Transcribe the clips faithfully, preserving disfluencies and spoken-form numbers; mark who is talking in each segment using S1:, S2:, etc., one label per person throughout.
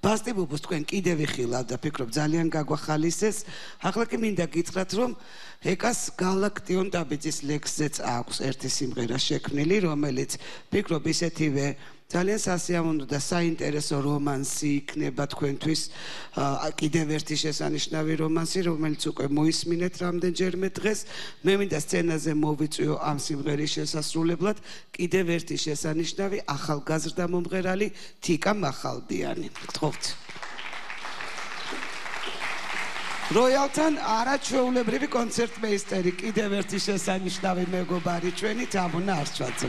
S1: ბასტებობს თქვენ კიდევ იხილავ და ფიქრობ ძალიან გაგვახალისეს. ახლა კი მინდა გითხრათ რომ ეკას გალაქტიონ დაბიძის ლექსზეც აქვს ერთი სიმღერა შექმნილი, რომელიც ფიქრობ ისეთივე ძალიან სასიამოვნო და საინტერესო რომანსი იქნება თქვენთვის. კიდევ ერთი შესანიშნავი რომანსი, რომელიც უკვე მოისმინეთ რამდენჯერმე დღეს. მე მინდა სცენაზე მოვიწვიო ამ სიმღერის შესასრულებლად კიდევ ერთი შესანიშნავი ახალგაზრდა მომღერალი თიკა მახალდიანი. გთხოვთ. როიალთან არაჩვეულებრივი კონცერტმეისტერი, კიდევ ერთი შესანიშნავი მეგობარი ჩვენი თამუნა არჩვაძე.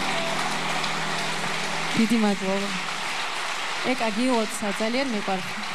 S2: დიდი მადლობა. ეკა გიოცსა ძალიან მიყვარს.